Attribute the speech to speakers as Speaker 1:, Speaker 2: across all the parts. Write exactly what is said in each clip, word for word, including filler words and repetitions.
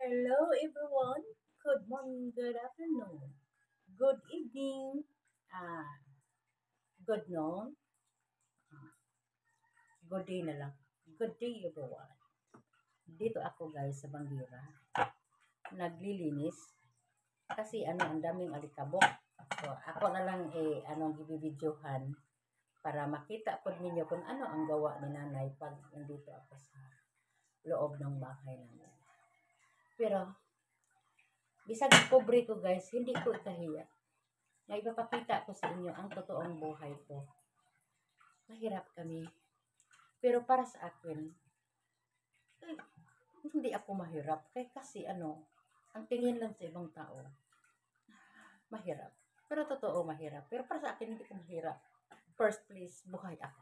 Speaker 1: Hello, everyone. Good morning, good afternoon, good evening, ah, good noon, good day na lang. Good day, everyone. Dito ako, guys, sa Bangira. Naglilinis kasi ano, ang daming alikabok. So, ako na lang eh, anong gibibidyohan para makita po ninyo kung ano ang gawa ni nanay pag nandito ako sa loob ng bahay namin. Pero, bisag pobre ko, guys, hindi ko ikahiya na ipapakita ko sa inyo ang totoong buhay ko. Mahirap kami. Pero para sa akin, eh, hindi ako mahirap. Kaya kasi ano, ang tingin lang sa ibang tao, mahirap. Pero totoo mahirap. Pero para sa akin, hindi ko mahirap. First place, buhay ako.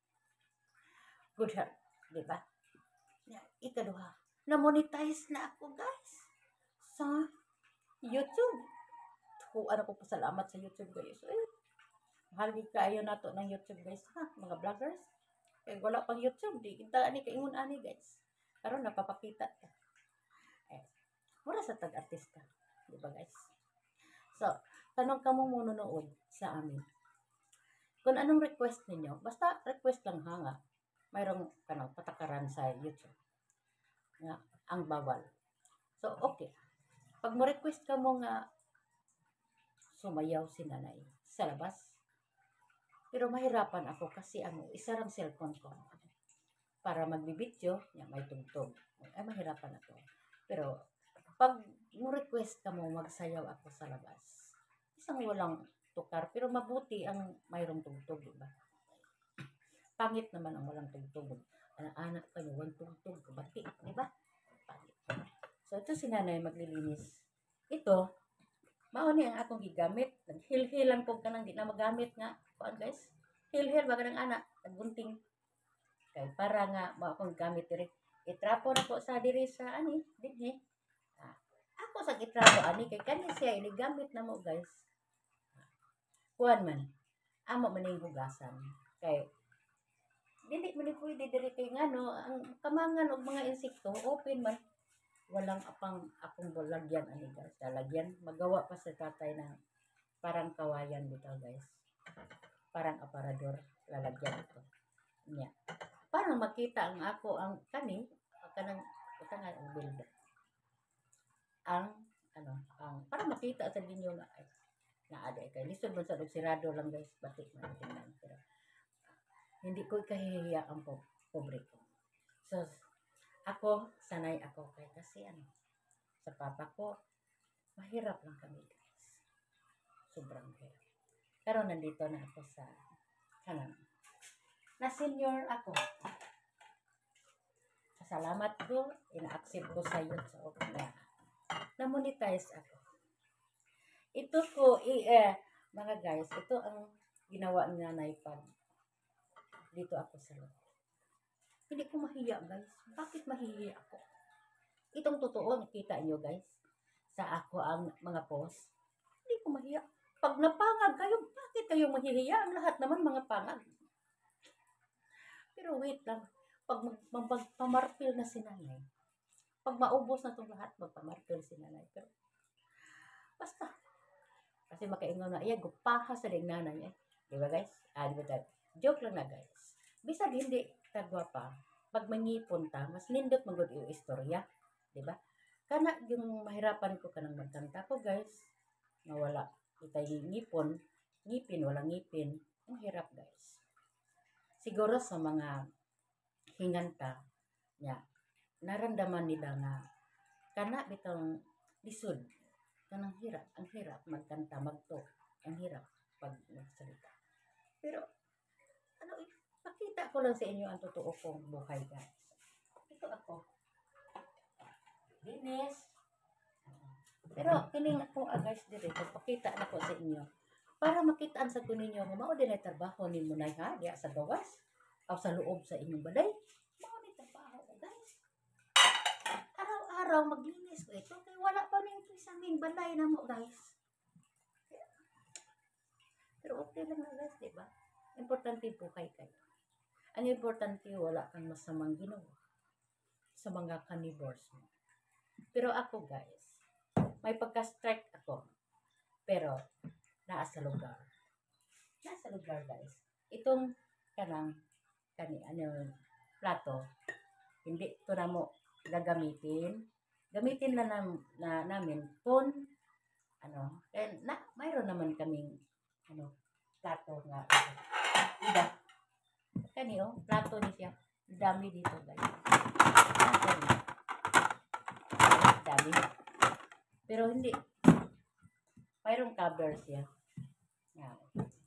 Speaker 1: Good health. Diba? Ikaduha, na-monetize na ako, guys. Sa YouTube. Kung ano po pasalamat sa YouTube, guys. Eh, mahal kayo na to ng YouTube, guys. Ha? Mga vloggers. Kaya wala pang YouTube. Di kita ni kaingon ani, guys. Karon napapakita ka. Eh, mura sa tag-artista. Di ba, guys? So, tanong ka mo manunood sa amin. Kung anong request ninyo, basta request lang ha nga. Mayroong kanang patakaran sa YouTube. Nga, ang bawal. So, okay. Pag mo request ka mo nga sumayaw si nanay sa labas, pero mahirapan ako kasi ano, isa lang cellphone ko. Para magbibidyo, niya may tugtog. Ay, mahirapan ako. Pero, pag mo request ka mo, magsayaw ako sa labas. Isang walang tukar, pero mabuti ang mayroong tugtog, di ba? Pangit naman ang walang tugtog. Anak-anak pa niyo, walang tugtog, kabati, di ba? Pangit. So, ito si nanay maglilinis. Ito, mauni ang akong gigamit. Naghil-hilan ko ka nang di na magamit nga. Kuan guys, hil-hil baga ng anak, nagbunting. Kay para nga mo akong gamit diri. Itrapo na ko sa diri sa ani, dinhi. Ah, ako sa itrapo ani kay kani siya inigamit na mo guys. Kuan man. Amo man ning hugasan. Kay dili man ni pwede diri kay ngano ang kamangan og mga insekto open man. Walang apang akong lagyan ani guys. Lalagyan magawa pa sa tatay ng parang kawayan dito guys. Parang aparador lalagyan ito. Nya. Para makita ang ako ang kani kanang kanang ang build ang ano ang para makita sa ninyo nga ay na ada kay lisod man sa sirado lang guys batik man tingnan pero hindi ko ikahihiya ang po, pobre ko. So ako sanay ako kay kasi ano sa papa ko mahirap lang kami guys. Sobrang hirap. Pero nandito na ako sa kanang na senior ako. Salamat ko, ina-accept ko sa YouTube na na-monetize ako. Ito ko, i, eh, mga guys, ito ang ginawa ni nanay pag dito ako sa loob. Hindi ko mahiya guys. Bakit mahihiya ako? Itong totoo, nakita nyo guys, sa ako ang mga post. Hindi ko mahiya. Pag napangag kayo, bakit kayo mahihiya? Ang lahat naman mga pangag. Pero wait lang, pag magpamarpil na si nanay, pag maubos na itong lahat, magpamarpil si nanay. Pero, basta. Kasi makaingaw na, iya, gupaha sa ding nanay. Eh. Di ba guys? Ah, di ba that? Joke lang na guys. Bisag hindi kagwapa, pag mangipon ta, mas lindot magod yung istorya. Di ba? Kana yung mahirapan ko kanang magkanta ko guys, na wala. Itay ngipon, ngipin, walang ngipin. Ang hirap guys. Siguro sa mga hinganta niya, naramdaman nila nga kana bitong lisod kanang hirap, ang hirap magkanta, magto, ang hirap pag magsalita. Pero ano, pakita ko lang sa inyo ang totoo kong buhay guys. Ito ako. Linis. Pero kining ako ah, guys dire pagpakita na ko sa inyo para makitaan sa kuninyo nga mao din ay trabaho nimo nay ha diya sa gawas o sa loob sa inyong balay. Mao ni trabaho guys. Araw-araw maglinis ko ito kay wala pa ning sa aming balay na mo guys. Pero okay lang na guys, di ba? Importante buhay kayo. Ang importante wala kang masamang ginawa sa mga carnivores mo. Pero ako guys, may pagka-strike ako. Pero naa sa lugar. Nasa lugar guys. Itong kanang kani ano plato, hindi to na mo gagamitin. Gamitin na, nam, na namin kung ano, eh, na mayroon naman kaming ano plato nga iba. Kani oh, plato ni siya. Dami dito guys. Plato niya. Dami. Pero hindi mayroong cover siya. Yan.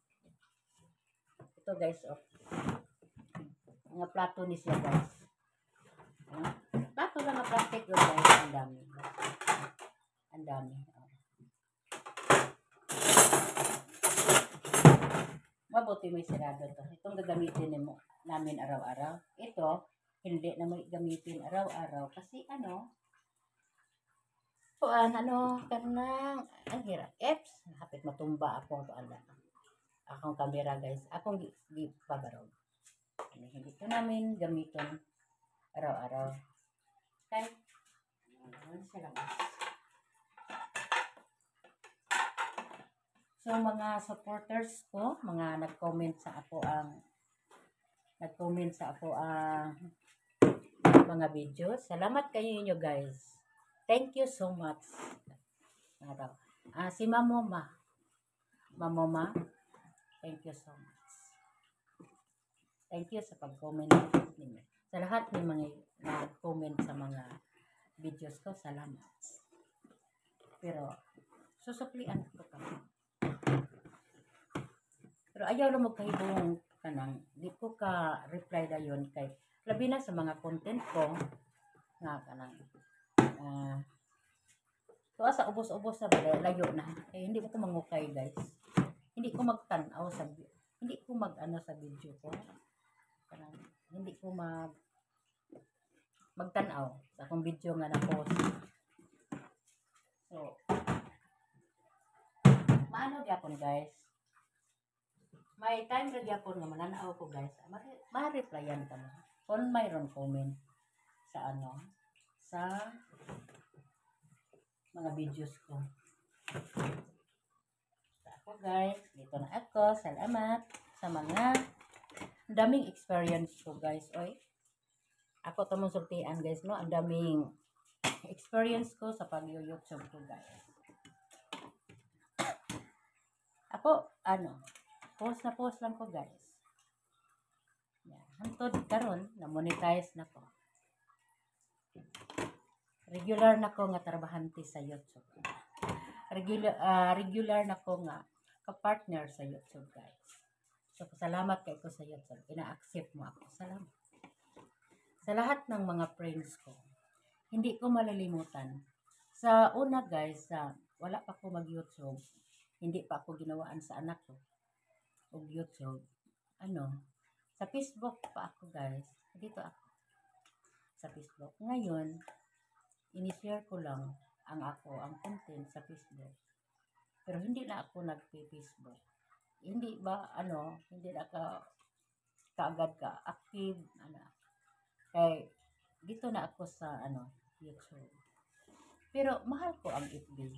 Speaker 1: Ito guys, oh. Mga plato ni siya guys. Ah, plato lang ang plastic doon guys. Ang dami. Ang dami. Oh. Mabuti may sirado to. Itong gagamitin mo namin araw-araw. Ito, hindi na may gamitin araw-araw. Kasi ano, kuan ano, kanang, ang hirap. Eps, hapit matumba akong kuan lang. Akong camera guys. Akong gi, gi pabarog. Hindi ko namin gamitin araw-araw. Okay? Ano siya lang. So, mga supporters ko, mga nag-comment sa ako ang nag-comment sa ako ang mga video. Salamat kayo inyo guys. Thank you so much. Araw. Ah, si Mamoma. Mamoma, thank you so much. Thank you sa pag-comment ninyo. Sa lahat ng mga nag-comment sa mga videos ko, salamat. Pero, susuklian ko kami. Pero ayaw na magkahibong kanang, di ko ka reply na yun kay, labi na sa mga content ko, nga kanang, ah, uh, tuwa sa ubos-ubos na ba, layo na. Eh, hindi ko mangukay guys. Hindi ko magtanaw sa, hindi ko mag-ano sa video ko. Kanang, hindi ko mag magtanaw sa akong video nga na-post. So, maano gyapon guys. May time ra gyapon nga mananaw ko guys. Ma-replyan ta mo. Kung mayroon comment sa ano, sa mga videos ko. So, ako guys, dito na ako. Salamat sa mga daming experience ko guys. Oy. Ako to mong sultian guys, no? Ang daming experience ko sa pag-YouTube ko guys. Ako, ano, post na post lang ko guys. Yan. Hantod karon na monetize na ko. Regular na ko nga trabahante sa YouTube. Regular uh, regular na ko nga ka-partner sa YouTube guys. So, salamat kay ko sa YouTube. Ina-accept mo ako. Salamat. Sa lahat ng mga friends ko, hindi ko malilimutan. Sa una guys, sa wala pa ko mag-YouTube, hindi pa ako ginawaan sa anak ko o YouTube. Ano, sa Facebook pa ako guys. Dito ako. Sa Facebook. Ngayon, ini-share ko lang ang ako, ang content sa Facebook. Pero hindi na ako nag-Facebook. Hindi ba, ano, hindi na ka kaagad ka active, ano, kay dito na ako sa ano YouTube. Pero mahal ko ang F B.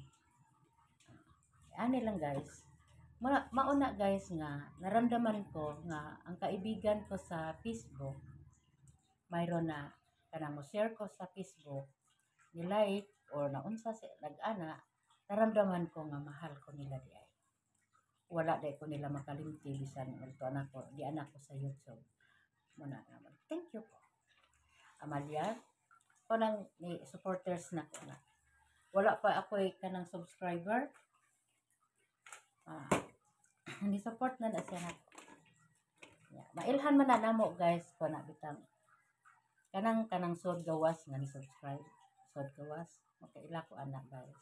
Speaker 1: Ano lang guys. Ma mauna guys nga naramdaman ko nga ang kaibigan ko sa Facebook mayroon na kanang mo share ko sa Facebook ni like or naunsa sa nag-ana, naramdaman ko nga mahal ko nila di ay. Wala dai ko nila makalimti bisan ulto anak ko, di anak ko sa YouTube. Muna naman. Thank you po. Amalia, ko nang ni supporters na ko na. Wala pa ako eh, kanang subscriber. Ah, hindi support na na siya na. Yeah. Mailhan man na namo guys ko na bitang. Kanang kanang sod gawas nga ni subscribe. Sod gawas. Makaila ko anak guys.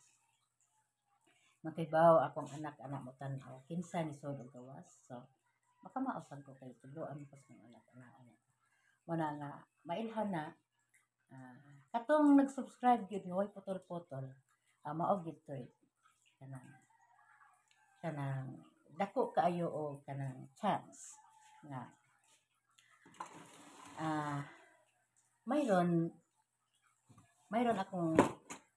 Speaker 1: Makibaw akong anak-anak mo tanaw. Kinsa ni sod gawas. So, makamausan ko kay tuloan ko sa anak-anak. Muna nga, mailhan na, uh, katong nag-subscribe yun, huwag putol-putol, uh, maog ito eh, kanang, kanang, dako kaayo o kanang chance, nga, ah, uh, mayroon, mayroon akong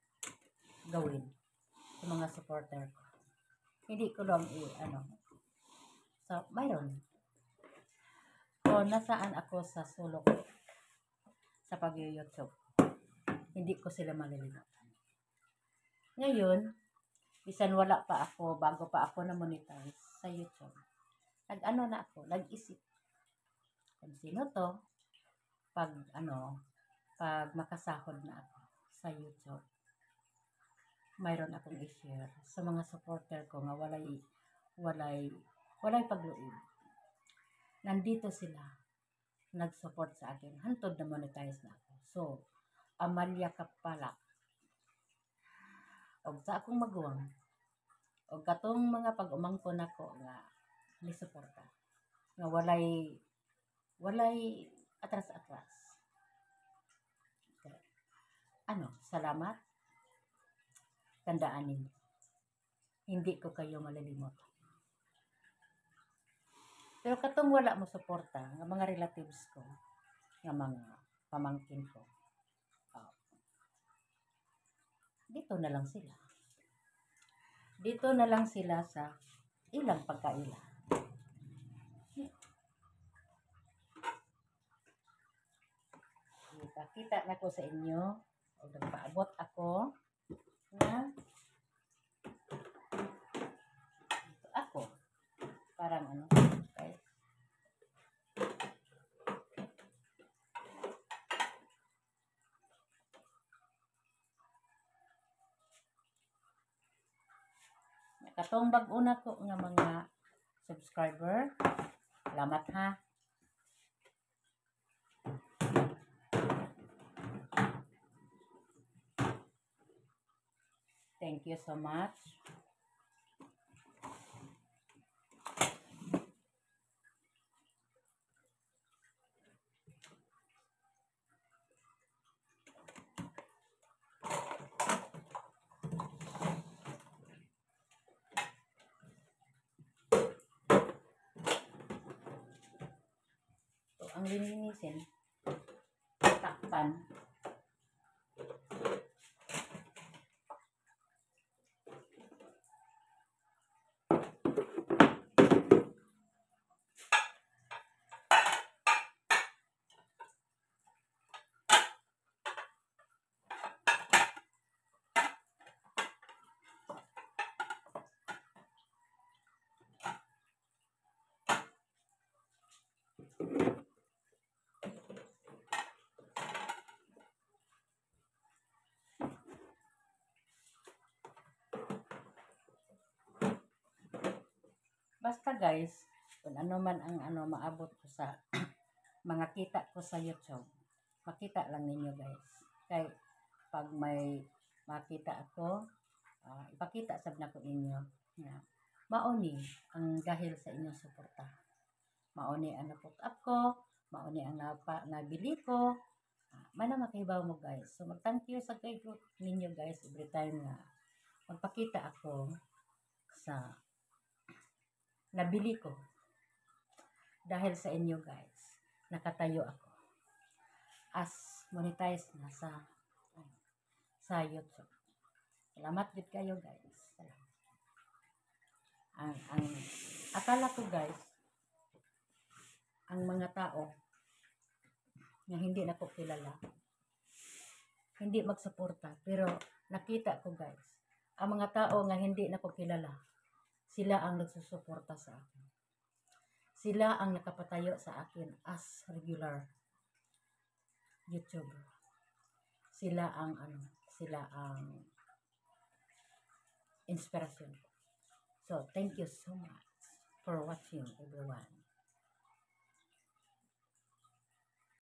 Speaker 1: gawin sa mga supporter ko. Hindi ko lang i ano. So, mayroon. Kung nasaan ako sa sulok sa pag-YouTube, hindi ko sila malilimutan. Ngayon, bisan wala pa ako, bago pa ako na monetize sa YouTube, nag-ano na ako, nag-isip. Kung sino to, pag ano, pag makasahod na ako sa YouTube, mayroon akong i-share sa mga supporter ko nga walay, walay, walay pagluib. Nandito sila, nag-support sa akin, hantod na monetize na ako. So, Amalia Kapala, og sa akong maguwang, og katong mga pag-umangkon ako nga ni suporta, nga walay, walay atras-atras. Okay. Ano, salamat. Tandaan ninyo, hindi ko kayo malilimot. Pero katong wala mo suporta, nga mga relatives ko, nga mga pamangkin ko, oh, dito na lang sila. Dito na lang sila sa ilang pagkaila. Ipakita na ko sa inyo, o nagpaabot ako, na ito ako. Parang ano, okay. Katong bag-una ko nga mga subscriber, salamat ha. Thank you so much. So, ang lilinisin, takpan. Basta guys, kung ano man ang ano maabot ko sa mga kita ko sa YouTube, makita lang ninyo guys. Kay pag may makita ako, uh, ipakita sab na ko ninyo na mauni ang dahil sa inyong suporta. Mauni ang naput up ko, mauni ang napa, nabili ko, uh, mana makibaw mo guys. So mag-thank you sa kay ninyo guys every time na magpakita ako sa nabili ko. Dahil sa inyo guys, nakatayo ako as monetize na sa ano, sa YouTube. Salamat din kayo guys. Salamat. Ang, ang akala ko guys, ang mga tao na hindi na ko kilala, hindi magsuporta, pero nakita ko guys, ang mga tao nga hindi na ko kilala, sila ang nagsusuporta sa akin. Sila ang nakapatayo sa akin as regular YouTuber. Sila ang ano, sila ang inspirasyon. So, thank you so much for watching everyone.